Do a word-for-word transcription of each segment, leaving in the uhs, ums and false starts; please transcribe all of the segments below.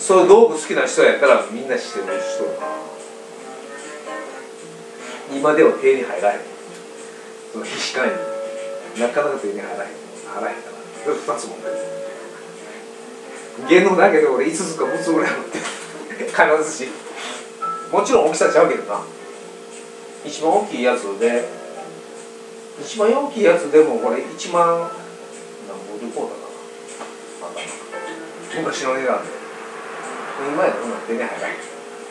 そういう道具好きな人やったらみんな知ってる人やな。今では手に入らへん。その皮脂管理なかなか手に入らへん。入らへんからそれふたつ持ってる。芸能だけで俺いつつかむつぐらい持ってる必ずしもちろん大きさちゃうけどな。一番大きいやつで一番大きいやつでもこれいちまん何ぼでこうだな。あんた昔の値段で今やとそんな手に入らへん。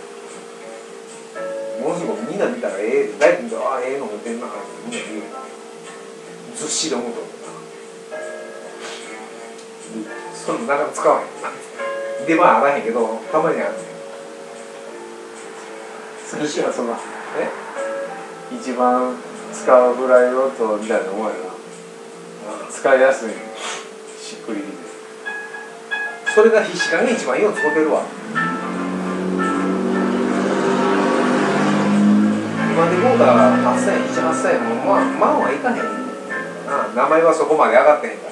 ものすごくみんな見たらええ大体見たらああええの持ってんなってみんな言う。ずっしり思うと思うな。そんななかなか使わへんな。出番あらへんけどたまにあるねん。 西はそのえ一番使うぐらいのとみたいなもんやな。使いやすいしっくりきてそれが皮脂管が一番いいの使ってるわ。今でもうたらはっせんえん、なな、はっせんえんもまあ万はいかへんな。名前はそこまで上がってへんから。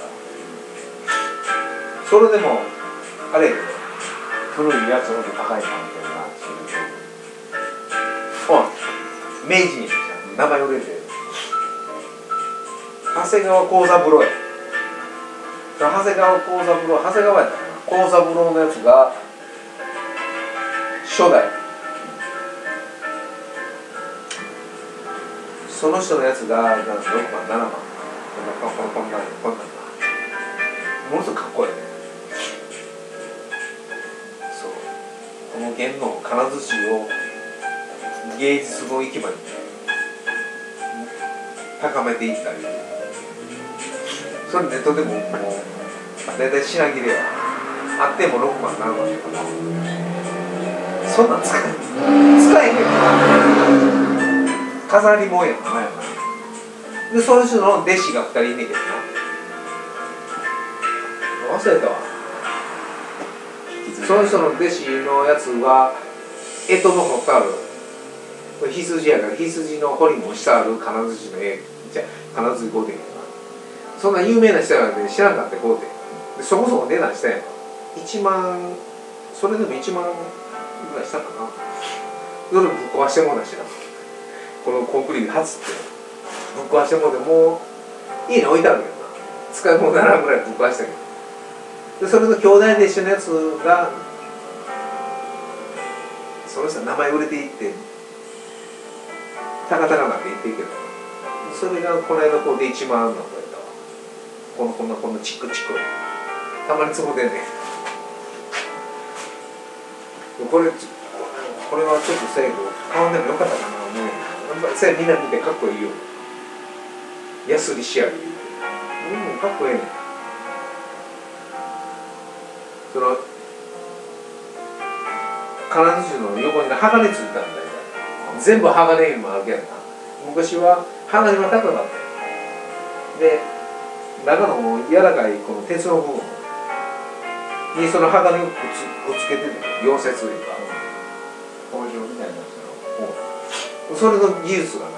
それでもあれやけど古いやつほど高いかもしれんな。 あ明治に名前売れてる長谷川幸三郎や。長谷川幸三郎長谷川やったかな。幸三郎のやつが初代。その人のやつがろくまんななまんこんなこんなこんなものすごくかっこいいね。そうこの弦の金槌を芸術の域まで高めていったりそれネットでももう大体品切れやあってもろくまんななまんとかそんなん使え使えへんよ飾りもんやんな。でその人の弟子がふたりいんねんけどな忘れたわ。その人の弟子のやつは干支の彫ってあるこれ羊やから羊の彫りもしてある金槌の絵じゃ金槌買うてんけどな。そんな有名な人やから知らんかって買うてでそこそこ値段したんやん。いちまんそれでもいちまんぐらいしたかな。それぶっ壊してもうだしな。このコンクリート初ってぶっ壊してもうてもう家に置いてあるけどな使い物にならんぐらいぶっ壊したけどでそれの兄弟弟子のやつがその人の名前売れていって高々なって言ってるけどそれがこの間こうでいちまんなんかやったわ。このこんなこんなチックチックたまにつぼでんねんこれこれはちょっとせいど買わんでもよかったかな思う。せやみんな見てかっこいいよ。ヤスリ仕上げうんかっこええねん。その金槌の横に鋼ついたんだよ。全部鋼にもあるけどな。昔は鋼は高かったで中の柔らかいこの鉄の部分にその鋼をくっつ、くっつけてる溶接というか工場みたいなやつのそれの技術がな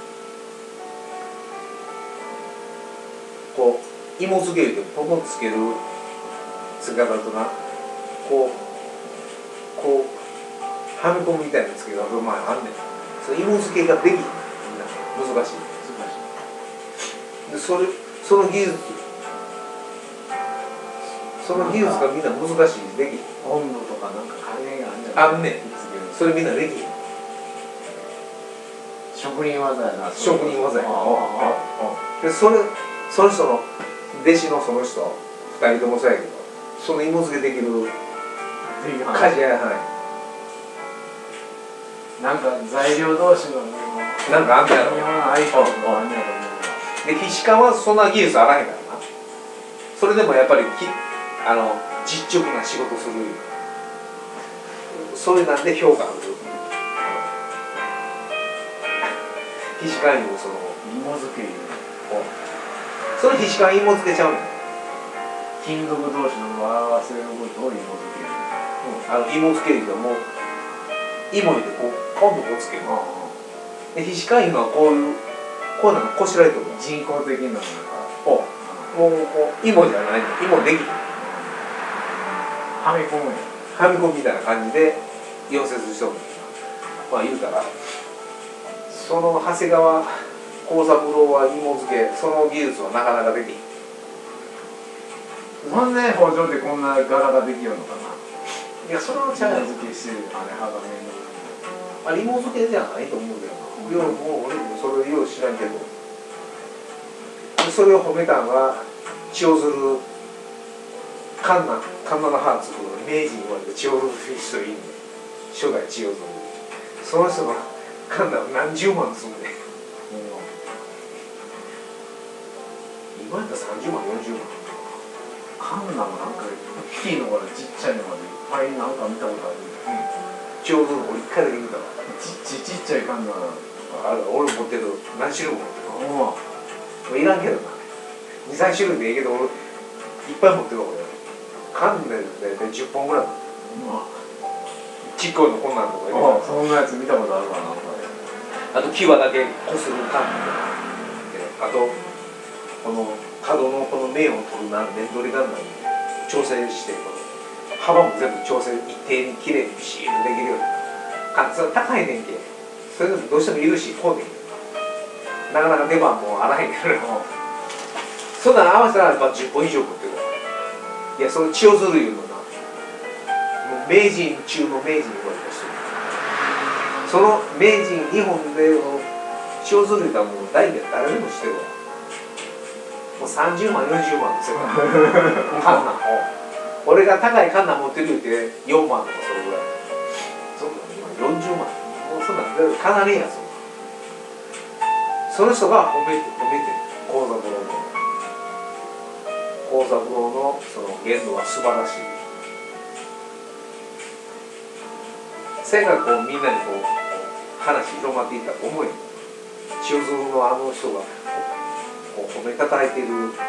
こう芋付けでポコンつける付け方となこうこうはめ込むみたいな付け方がまああんねん。その芋付けができひん難しい難しいでそれその技術その技術がみんな難しいできひん。 温度とかなんか加減があんじゃない。 あんねんそれみんなできひん。 職人技やな。 職人技やでそれその人の弟子のその人ふたりともそうやけどその芋付けできる鍛冶屋はいなんか材料同士のなんかあんねやろ。 日本アイコンのあんねやろうで皮脂管はそんな技術あらへんからな。それでもやっぱりきあの実直な仕事するそういうなんで評価ある皮脂管にもその芋付けその皮脂管芋付けちゃうねん。 金属同士の合わせることを芋付ける、 うん、あの芋付けるけどもう芋入れてこうポンとこうつけるで皮脂管いうのはこういうこういうのがこしらえてるの人工的なのがもうこう芋じゃないの芋できるはめ込むんや。 ファミコンみたいな感じで溶接しとるんだけど、まあ言うたらその長谷川幸三郎は芋付け、その技術はなかなかできん。 なんで包丁ってこんな柄ができるのかな。 いや、それはちゃうやん。 付けしてるあれ刃が面あれ芋付けじゃないと思うけどな。ようもう俺もそれをよう知らんけど、それを褒めたんは千代鶴カンナカンナのハーツの明治に生まれて千代鶴フィッシュといいんで、初代千代鶴、その人のカンナを何十万すんで、今やったらさんじゅうまんよんじゅうまん。 カンナもなんか大きいのからちっちゃいのまでいっぱいなんか見たことある。 千代鶴も一回だけ見たわ。 ちっちちっちゃいカンナあれ俺持ってる、何種類も持ってる。 もういらんけどな、にさん種類でいいけど俺いっぱい持ってるわ。俺カンナで大体じゅっぽんぐらい。ちっこいのこんなんとかうあそんなやつ見たことあるわな。 あと牙だけこするカンナで、あとこの角のこの面を取るな面取りがんなんで調整して、この幅も全部調整一定にきれいにビシッとできるように。かつ高いねんけ、それでもどうしてもいるしこうねんけど、なかなか出番もあらへんけど、そんなん合わせたらまあじゅっぽん以上持ってるわ。いや、その千代鶴いうのな、もう名人中の名人言われた人、その名人日本での千代鶴いうのはもう代々誰でも知ってるわ。もうさんじゅうまんよんじゅうまんの世界カンナを俺が高いカンナ持ってる言うてよんまんとかそれぐらい、そんな今よんじゅうまん、もうそんなんかなりやつ。その人が褒めて褒めて幸三郎の幸三郎のその言動は素晴らしい。せやからこうみんなにこう話広まっていったと思え。千代鶴のあの人がこう褒めたたえてる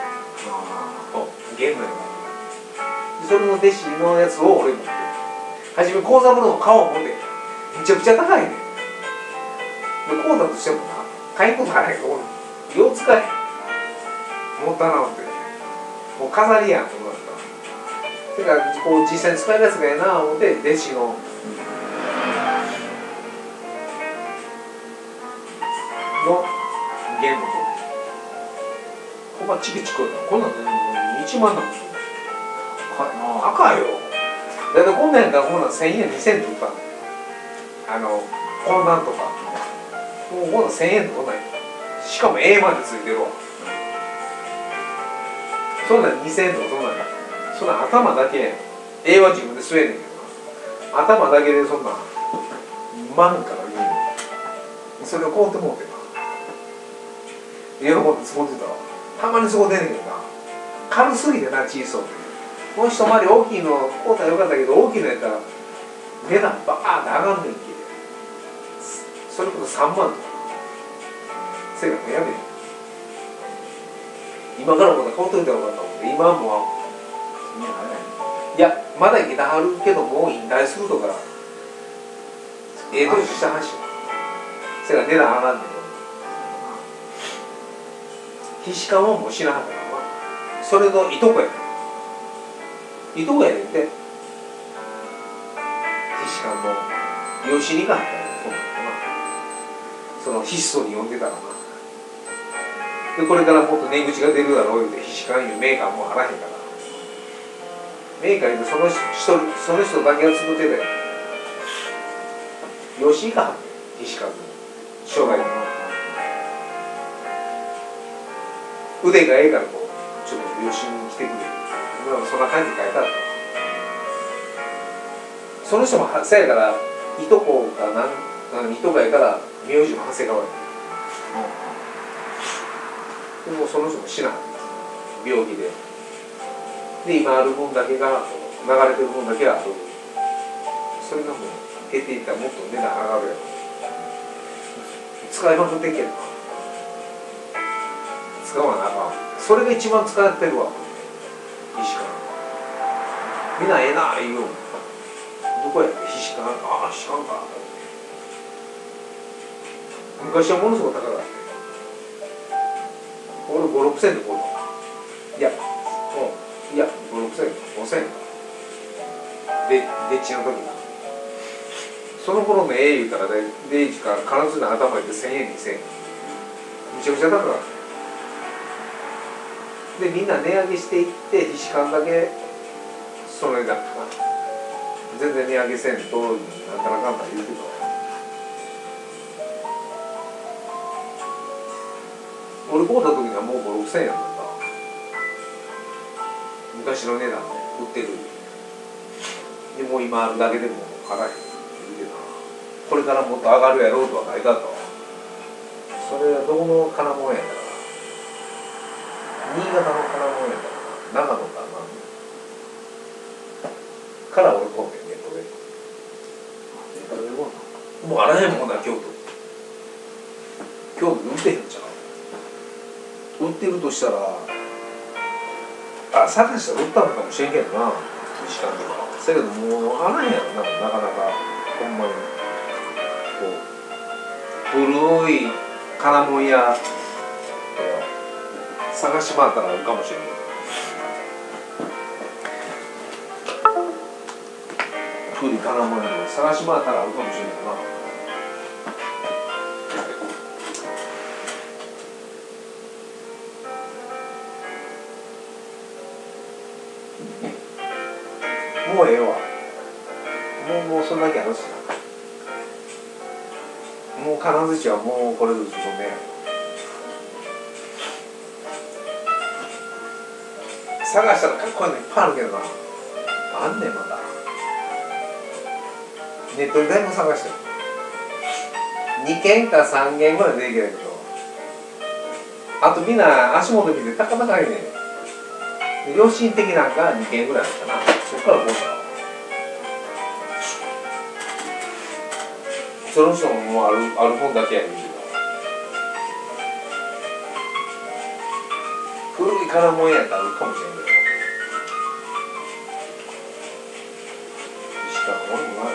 言動やから、それの弟子のやつを俺持ってる。はじめ幸三郎の顔を持ってめちゃくちゃ高いねん。でこうだとしてもな、買いことないから俺よう使えもったいなくてもう飾りやんと思ったら、だからこう実際に使えるやつがええな思って弟子のの弦のほんまチキチキこんなんねいちまんなんですよ。赤いよ。だいたいこんなんやったらこんなんせんえんにせんえんで売ったの。あのこんなんとかもうこんなんせんえんでこんなんや。しかも A までついてるわ。そんなんにせんえんとかそんなんや。そんなん頭だけ A は自分で吸えねんけどな、頭だけでそんなん万から言うの。それを買うてもうてな、喜んで使ってたわ。たまにそこ出ねんけどな、軽すぎてな小さくて。もう一回り大きいの買うたらよかったけど、大きいのやったら値段バーンって上がんねんけ。それこそさんまんとか。せやからもうやめん。今からまた買うといたらよかったもんで、今はもういやまだいけたはるけどもう引退するとかええ年した話よ。せやから値段上がんねん。菱川はもう知らんからな、それのいとこやねん。いとこやねんて。菱川の吉利があったらそうなのかな、そのひっそり読んでたらな。でこれからもっと値口が出るだろうって菱川いうメーカーもあらへんから、メーカーでその人その人だけが作ってたよ。吉井が菱川の生涯の腕がええからこうちょっと吉井に来てくれる。そんな感じで書いてあった。その人もせやからいとこがなんいとこやから名字も長谷川や。でもその人も知らない病気で。で今ある分だけが流れてる分だけある。それがもう減っていったらもっと値段上がるやろ。使いまくってんけど使わなあかん。それが一番使ってるわ。菱川みんなええな言うよ。どこやって菱川、ああ知らんか。昔はものすごく高かった。俺ご、ろくせんで買うた。いや、いや、ご、ろくせん、ごせん。 ででっちの時な。その頃のええ言うたらね、デイジから金津の頭でせんえんにせんえんむちゃくちゃ高かった。でみんな値上げしていって菱館だけその値段かな。全然値上げせんとなんたらかんたら言うけど、俺買うた時にはもうごろくせんえんやった。昔の値段で売ってる。でもう今あるだけでも払えへん言うけど、これからもっと上がるやろうとはないかと。それはどこの金物やから、新潟の金物やから長野かなから俺こんねんネットで。もうあらへんもんな京都。京都で売ってへんちゃう。売ってるとしたらあ探したら売ったのかもしれんけどな、時間とか。だけどもうあらへんやろな、なかなかほんまにこう古い金物屋探し回ったらあるかもしれんけど、古い金物屋探し回ったらあるかもしれんけどな。もうええわ。もうもうそんだけあるしな。もう金槌はもうこれで自分で。探したらかっこいいのいっぱいあるけどな。あんねんまだ。ネットでだいぶ探してる。にけんかさんけんぐらいできるけど、あとみんな足元見て高々いねん。良心的なんかにけんぐらいあったな。そっからこうだ。その人ももうあるある本だけやねんけど、古い金物やったらあるかもしれんけど、しかも俺もない。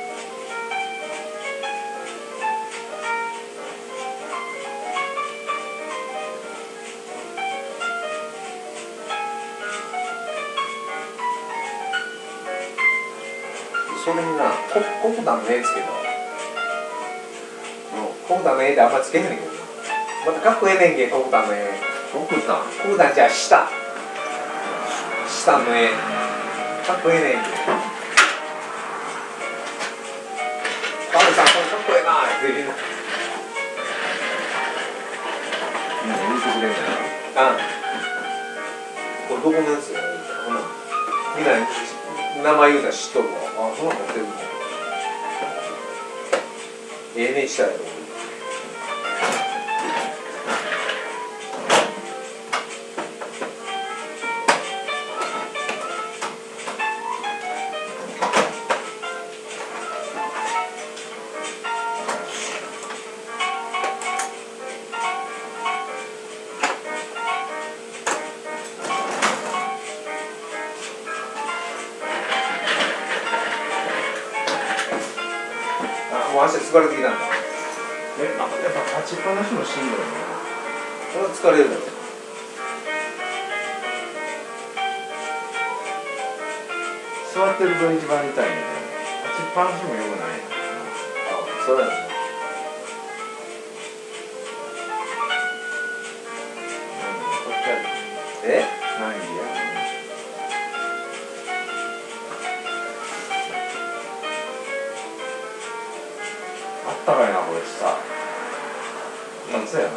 それにな、ココブダの絵つけたわ。コブダの絵ってあんまつけへんねんけどな。またかっこええねんけ、コブダの絵。 コブダンコブダじゃあ下。下の絵。かっこええねんけ。カメさん、これかっこええなってみんな。 みんな言うてくれんねんあこれどこのやつやほな。みんな名前言うたら知っとるわ。あ、そんなの持ってるの。ええねんしたやろ。もう足疲れてきたんだ。 え、なんかやっぱ立ちっぱなしのしんどいな。 これは疲れるだろ。 座ってると一番痛いんだけど、立ちっぱなしもよくない。 あ、そうやな。え？ 何でやあったかいなこれさ。夏やな。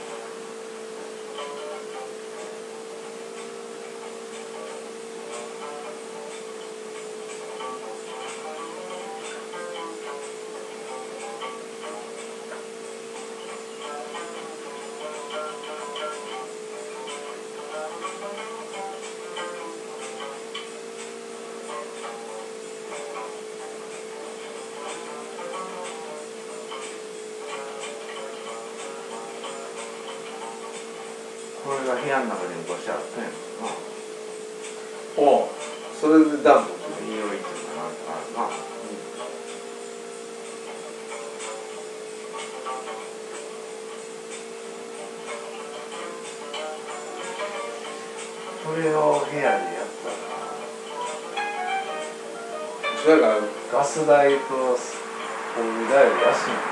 これが部屋の中に昔あったんやろな。 おう、それで暖房って匂いっていうかなんかあるな。これを部屋でやったらそやからガス代と灯油代より安いの。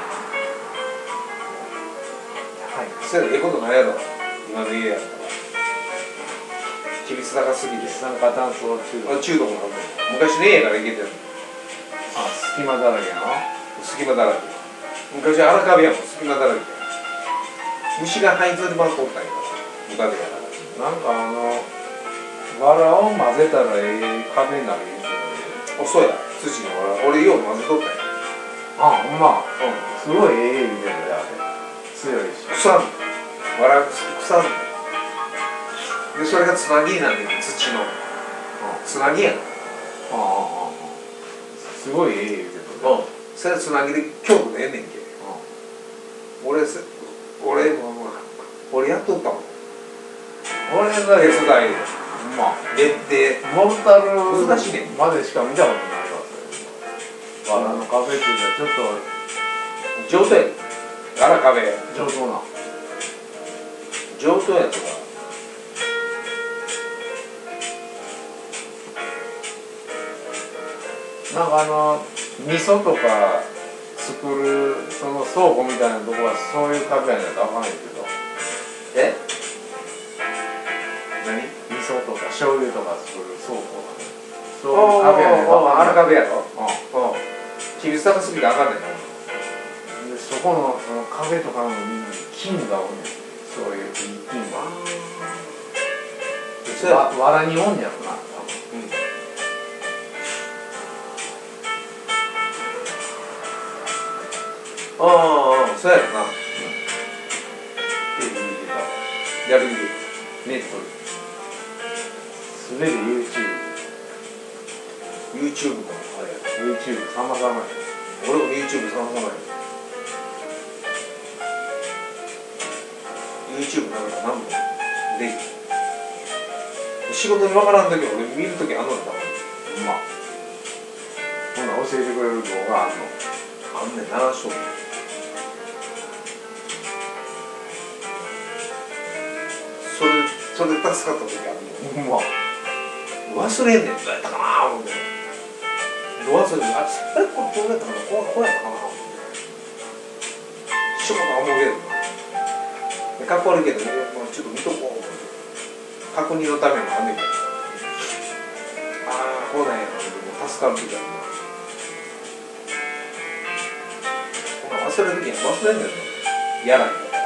高い。 そやええことないやろ今の家やったら比率高すぎて一酸化炭素中毒。 あ中毒なんだ昔の家やからいけてるあ、隙間だらけやな。 隙間だらけ昔荒壁やもん隙間だらけ虫が這いずり回っとったんやからムカデやからなんかあの藁を混ぜたらええ壁になる言うてたおそうや土の藁俺よう混ぜとったんやあ、ほんま。 うすごいええ言うてたよあれ。強いし。 腐んの藁腐んのでそれがつなぎになってて土のつなぎやんああああ。すごいええ言うてたよ。 うんそれはつなぎで強度でええねんけ俺せ俺も俺やっとったもん俺だけ手伝いでほんま。 ででモルタル難しいねまでしか見たことないわそれ。藁の壁っていうのはちょっと上等や荒壁上等な。 上等やとかなんかあの味噌とか作るその倉庫みたいなとこはそういう壁やないとあかんやけど、 え何味噌とか醤油とか作る倉庫がね、そういう壁やないとあかん荒壁やろうんうん比率高すぎてあかんねんなでそこのその壁とかの金がおんねん。そういういい金はそうやわ藁におんねやろな多分。 うんああそうやろなテレビ見てたやる気でネットで全て YouTube YouTube もあれや YouTube さまざまや。 俺も YouTube さまざまや YouTube なんか何もでき仕事に分からん時俺見る時あんのだほんま。ほんなら教えてくれる動画あんの。 あんねんなしとそれそれで助かった時あるほんま。 の忘れんねんどうやったかな思ってど忘れんねんああれこれどうやったかなこうこうやったかな思ってしょうが思うけどなかっこ悪いけど、ね、もうちょっと見とこう思って確認のためもあんねんけどああこうなんやな助かる時あるなほな忘れる時には忘れんねんねやらへんから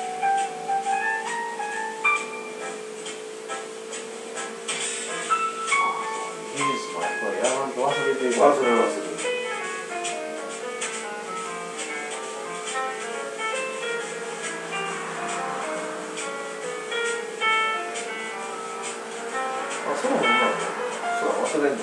技術もやっぱりやらんと忘れていく。 忘れる忘れるあそうなんだそう忘れんの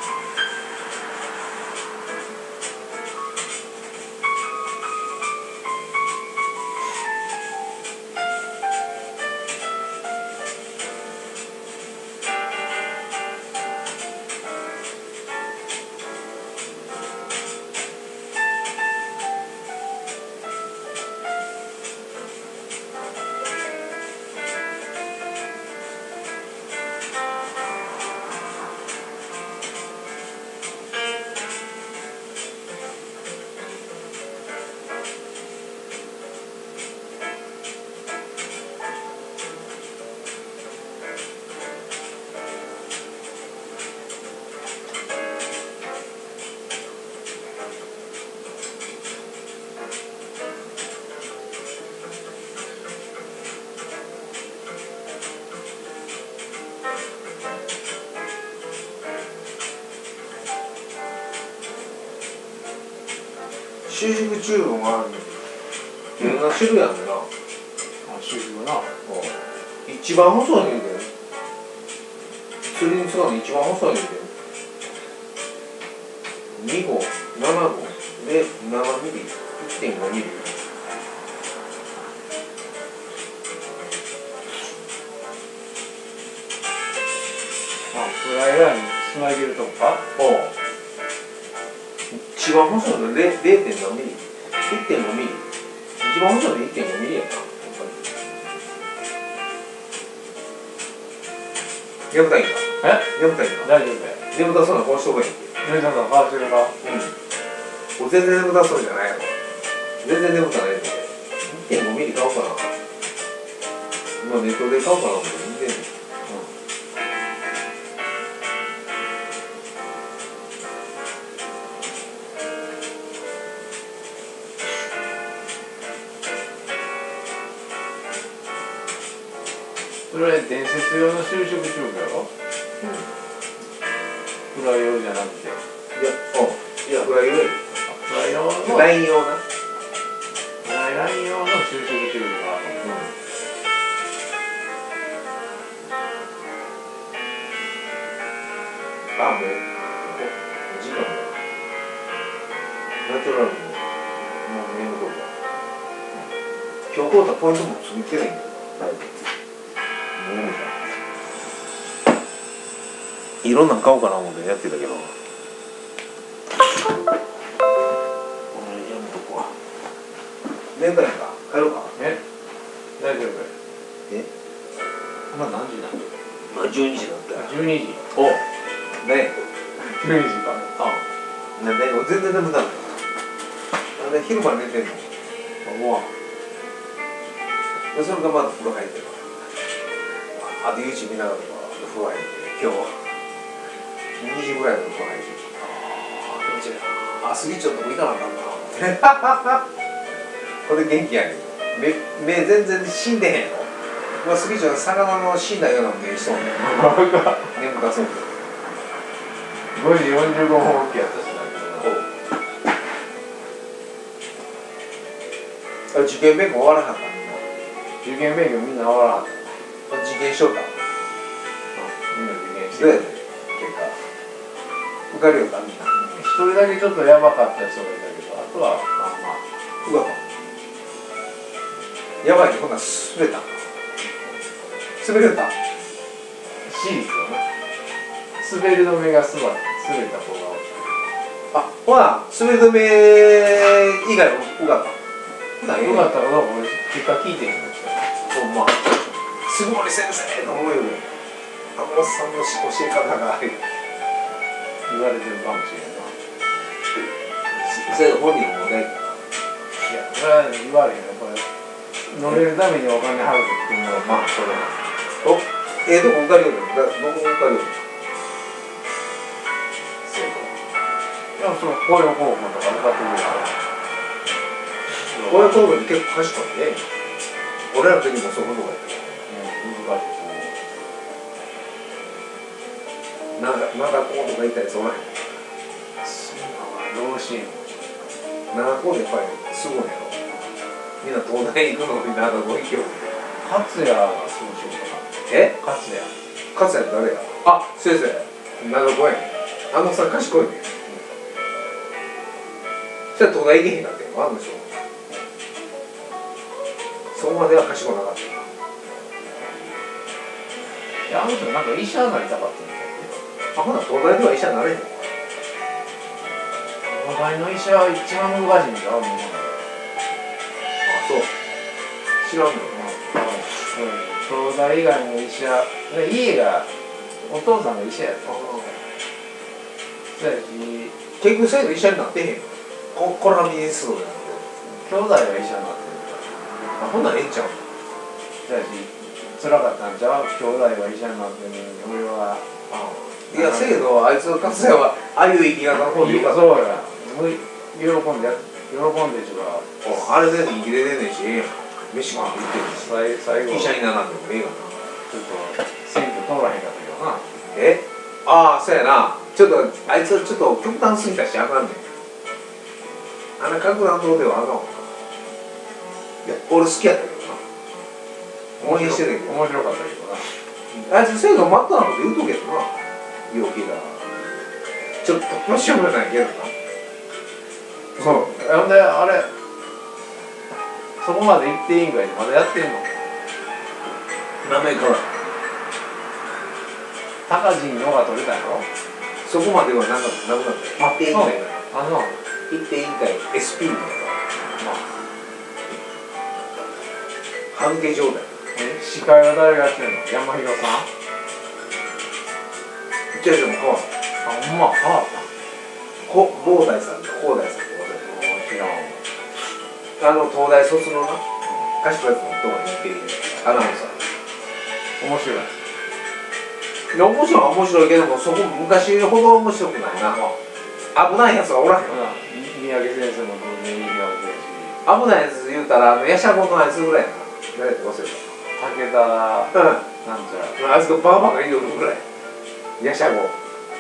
収縮チューブがあるのいろんな種類あるんだな、 あ、収縮な。 一番細いねんで釣りに使うの一番細いねんでに号、なな号でななミリ、いってんごミリあ、フライヤーにつなげるとこか。 おう一番細いの れいてん何ミリ いってんごミリ一番細いの いってんごミリやなやっぱりやぶたいんかえ、 やぶたいんか大丈夫や。 やぶたそんなこうしとこいんけ米田さん、顔してるか。 うん。俺全然眠たそうじゃないやろ。全然眠たないんで。いってんごミリ買おうかな。今ネットで買おうかな思って見てんねん。 それ伝説用の就職中継やろ。フライ用じゃなくて。 いや、うん。いや、フライ用より。 フライ用の。 ライン用な。 ライン用の就職中継があるの。 あ、もう、お、お時間だ。ナチュラルに、もう眠とるわ。今日買うたポイントもついてないんだよ。だいぶ。もう眠た。いろんなん買おうかな思ってやってたけど。これやめとこわ。眠たいんか帰ろうか。 え、大丈夫。 え、今何時なんだよ。今じゅうにじなんだよ。 じゅうにじ。 お、ねじゅうにじか。 あ、なんで俺全然眠たない。なんで昼間寝てんの。 思わん。 でそれがまだ風呂入ってる。あと YouTube 見ながら風呂入って今日にじぐらいの風呂入ってる。ああ気持ちいいな。あ、スギちょっとも行かなあかんな。これで元気やねん。目目全然死んでへんの。まあスギちょ魚の死んだような目しそうね。眠たそうで。 ごじよんじゅうごふん起きやったしな。 あ、受験勉強終わらなかったみんな。 受験勉強みんな終わらはった。 受験しようか。 みんな受験してどうやねん結果。受かるよかみんな。 一人だけちょっとやばかった人がいたけど、あとはまあまあ。 うわ。やばいね、ほんなら滑った。滑れた。 私立よね。滑り止めがすば滑った子がおって。 あ、ほな、滑り止め以外も受かった。 よかったら俺結果聞いてへんのちゃほんま。杉森先生と思うよね。あのおっさんの教え方が言われてるかもしれんな。 それ本人も問題。 いや、それは言われへんよ。これ乗れるためにお金払うっていうのはまあそれは。 お、ええとこ受かるよね。どこも受かるよね。 いや、その雇用候補とか向かってくるから。 こういう工具に結構賢いね。俺らの時もそういうことがやったけど。 難しいなんか、なんかこうとか言ったりそうなへん。 どうしん。 なんかこうでやっぱりすごいやろ。みんな東大行くのになんかご意見。 勝也がそうしようかな。 え？ 勝也。 勝也誰や？あ、先生。なんかこうやん。あのさん賢いね。それ東大行けへんかってんのあんでしょ。そこまでは賢くなかった。 いや、あの人なんか医者になりたかったみたいで。 あ、ほな東大では医者になれへんの。 東大の医者は一番難しいんだよ、みんな。 あ、そう。知らんの。 東大以外の医者、家がお父さんが医者やった。そうやし、 結局最後医者になってへんの。こコロナミニストじゃなくて。 兄弟が医者になってるから。 あ、ほんならええんちゃうの。 そうやし、辛かったんちゃう？兄弟が医者になってるのに、俺は。 いや、せやけど、あいつの勝也は、ああいう生き方の方でよかった。 そうや。喜んで、喜んでちゅうか。 あれで人気出てんねんし、飯も食ってるし、 最後、 医者にならんでもええがな。 ちょっと、選挙通らへんかったけどな。 え？ああ、そうやな。ちょっと、あいつはちょっと極端すぎたし、あかんねん。あんな格段とではあかんわ。いや、俺好きやったけどな。応援してたけど。 面白かったけどな。 あいつせいぞマットなこと言うとけどな。病気が。ちょっとプロションないけどな。 そう。ほんで、あれ、そこまで行っていいんかいでまだやってんの？ 名前から。 高人のが取れたやろ？ そこまではなんかなくなった。一定委員会あの、 一定委員会 エスピー みたいな。まあ。半径状態。 え、司会は誰がやってんの？山広さん？ じゃあでも変わる。 あ、ほんま、変わった。 こ坊大さんと広大さんと知らん。 あの東大卒のな賢いやつの人が似てるアナウンサー。 面白い。 いや面白いは面白いけども、そこ昔ほど面白くないな。危ないやつがおらへん。 三宅先生も当然いいわけやし。 危ないやつ言うたらあのヤシャゴのあいつぐらいやな。誰やったか忘れ武田た。うん。 なんちゃら。 あいつがバーバーが言うぐらい。ヤシャゴ。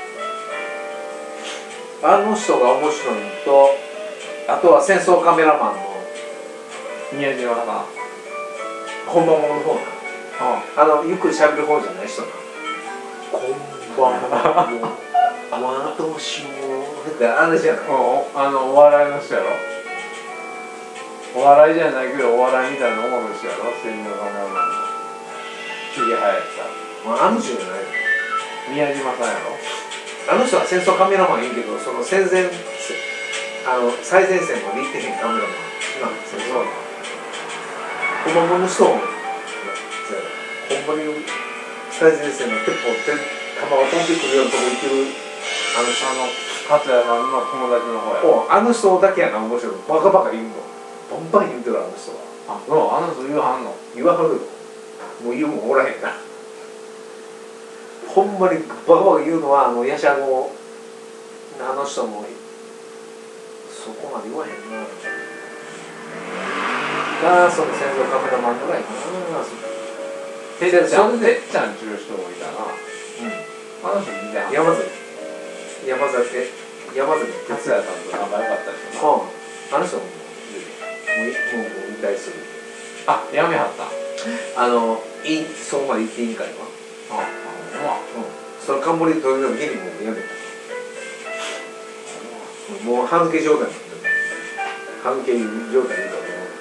あの人が面白いのと、あとは戦争カメラマンの宮島さん。 本場ものの方な。あのゆっくり喋る方じゃない人な。こんばんは。私もってあれじゃない。 あのお笑いの人やろ。お笑いじゃないけどお笑いみたいな思う人やろ。戦場カメラマンのひげ生やした。 まあ、あの人じゃない。 宮島さんやろ。 あの人は戦争カメラマンいいけど、その戦前あの最前線まで行ってへんカメラマンなんですよ。そうなの。本物の人をほんまに最前線の鉄砲って弾が飛んでくるようなとこ行ってるあの人あの勝也さんの友達の方やろ。 あの人だけやな面白い。バカバカ言うの。バンバン言うてるあの人は。 あ、そう、あの人言うはんの。 言わはるよ。もう言うもんおらへんから。ほんまにバカバカ言うのはあのヤシャゴあの人もそこまで言わへんな。がその戦争カメラマンぐらいかな。 てっちゃん、てっちゃんちゅう人もいたな。 うん。 あの人見た。 山崎山崎山崎達也さんと仲良かったでしょ。 うん。あの人ももうもうもう引退する。 あ、やめはった。 あのいそこまで行っていいんかいな。 あ、まあ、 うん。その冠取りのゲリもやめた。もう歯抜け状態になってる。歯抜け状態になったと思う。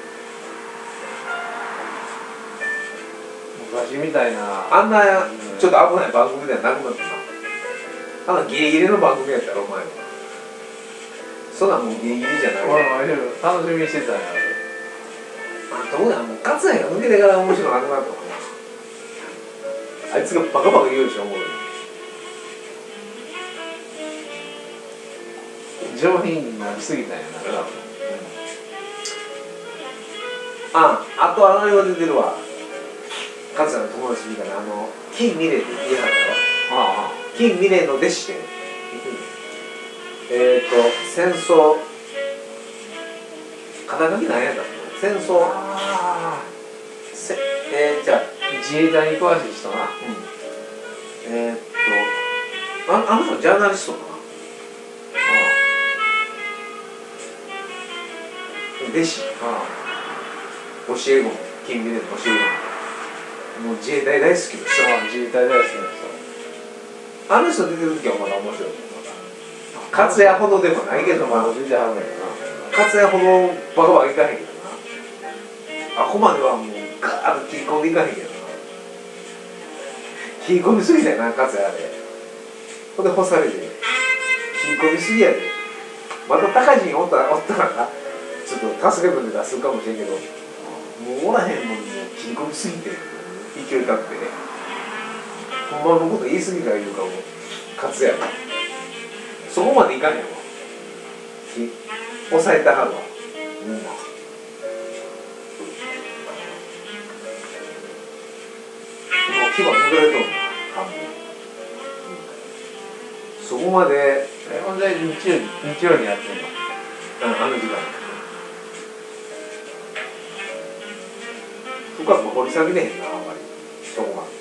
昔みたいな。 あんなちょっと危ない番組ではなくなったな。あんなギリギリの番組やったろお前は。そんなんもうギリギリじゃない。 俺も楽しみにしてたんや。 あどうやもう勝也が抜けてから面白くなくなったもんね。あいつがバカバカ言うでしょもう。 上品になりすぎたんやな。 ああとあの世が出てるわ。勝也の友達みたいなあの金美玲って言いはったろ。 ああ。 金美玲の弟子で。えっと戦争肩書き何やったの？戦争ああ。 せえー、じゃあ自衛隊に詳しい人な。 うん、えー、っとああの人ジャーナリストかな。弟子、教え子も金美玲の教え子ももう自衛隊大好きな人。 自衛隊大好きな人。 あの人出てる時はまだ面白い。勝也ほどでもないけど、まあ、 出てはるんやな。 勝也ほどバカバカいかへんけどな。あこまではもうガーッと切り込んでいかへんけどな。切り込みすぎだよな、勝也あれ。ほんで干されて、切り込みすぎやで。また高地におったら、おったらな、ちょっと助け舟出すかもしれんけど、もうおらへんもん、もう切り込みすぎて、勢い立って、ほんまのこと言い過ぎたいうかもう、勝也は。そこまでいかへんわ。抑えたはるわ。うん。もう牙抜かれとんな、半分。そこまで、 え、ほんで日曜に日曜にやってんの。 あの時間。深く掘り下げねへんな、あんまり。そこが。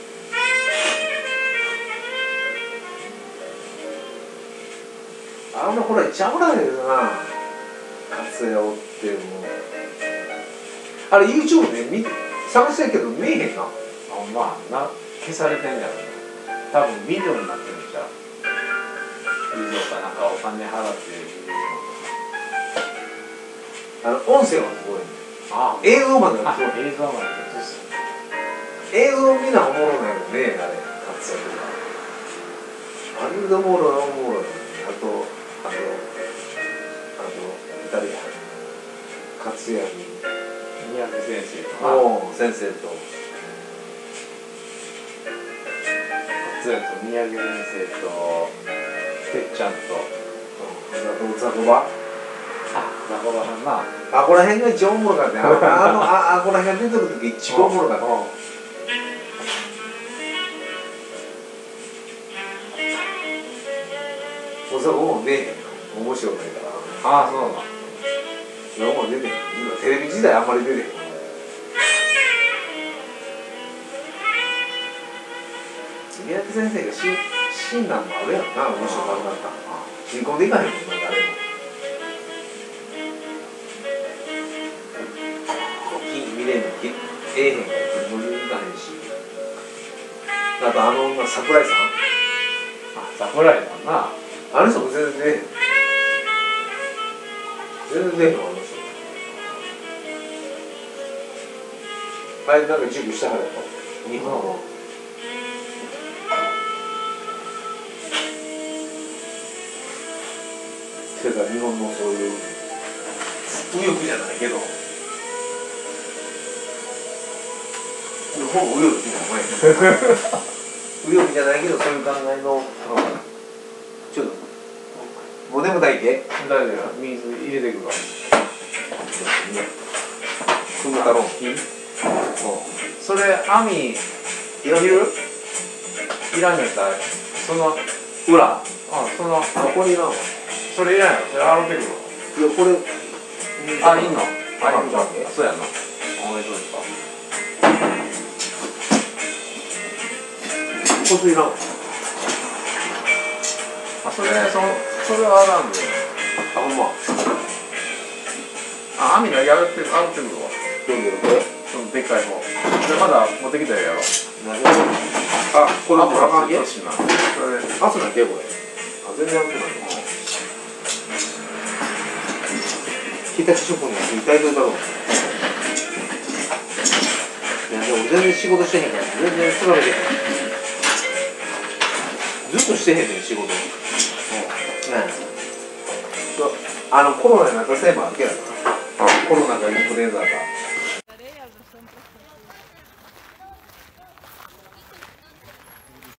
あのほら、ちゃうらへんな。勝也おっても。あれ、YouTube で見探してるけど見えへんな。 あ、まあな、消されてんじゃん。多分ビデオになってるんちゃう。ビデオかなんかお金払ってビデオ。 あの、音声はすごい。 あ、 映像まであ、 はすごい。 映像まで映す。 映像見なおもろないよね、あれ、勝也とか。あれでおもろい、おもろい。あと、あの、あの、誰や。勝也に。 宮城先生とか。 お先生と。 勝也と宮城先生と、てっちゃんと。 でとザコバ。 あ、ザコバさんな。 あこら辺が一番おもろかったね。あのああこら辺が出てる時一番おもろかった。大阪も出えへんよ。面白くないから。 ああ、そうなの。 今も出てへん。今テレビ時代あんまり出てへん。宮城先生が死死んだんもあるやんな、面白かった。新婚でいかへんもんな、誰も。見れんのええへんから、もういかへんし。あとあの女、桜井さん。 あ、桜井さんな。 あの人も全然出えへん。全然出えへんわ、あの人。あれなんか授業したはるやろ、日本の。それから日本のそういう右翼じゃないけど、ほぼ右翼じゃない右翼じゃないけど、そういう考えのちょっともう眠たいけ大丈夫や、水入れてくるわ。 くぐたろう。 それ網いる？いらんのやったらその裏、 あ、そのここにいらんわ。 それいらんやろ、それ洗ってくるわ。 いやこれあ、いいの？あ、 あ、 いいの？そうやな。おめでとうですか。 こいついらんわ。 あ、それそのそれは洗うんで。 あ、ほんま。 あ、網だけ洗って洗ってくるわ。 どうぞこれ。 そのでっかい方。でまだ持ってきたらやろ。 あ、これもあかんけ。 よしな。それ熱なんけこれ。あ、全然熱ない。日立食品に痛いといたろう。いやでも全然仕事してへんから全然つられてへん。ずっとしてへんねん仕事。うん。ねあのコロナになったせいもあるけどな。コロナかインフルエンザか。